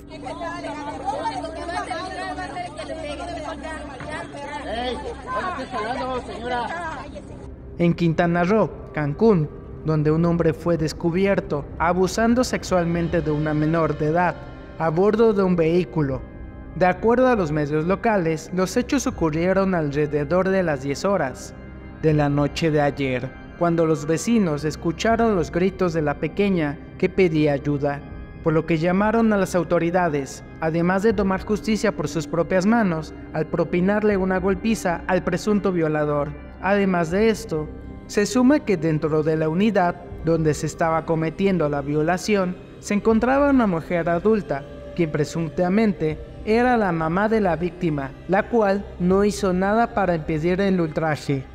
En Quintana Roo, Cancún, donde un hombre fue descubierto abusando sexualmente de una menor de edad a bordo de un vehículo. De acuerdo a los medios locales, los hechos ocurrieron alrededor de las 10 horas de la noche de ayer, cuando los vecinos escucharon los gritos de la pequeña que pedía ayuda, por lo que llamaron a las autoridades, además de tomar justicia por sus propias manos al propinarle una golpiza al presunto violador. Además de esto, se suma que dentro de la unidad donde se estaba cometiendo la violación, se encontraba una mujer adulta, quien presuntamente era la mamá de la víctima, la cual no hizo nada para impedir el ultraje.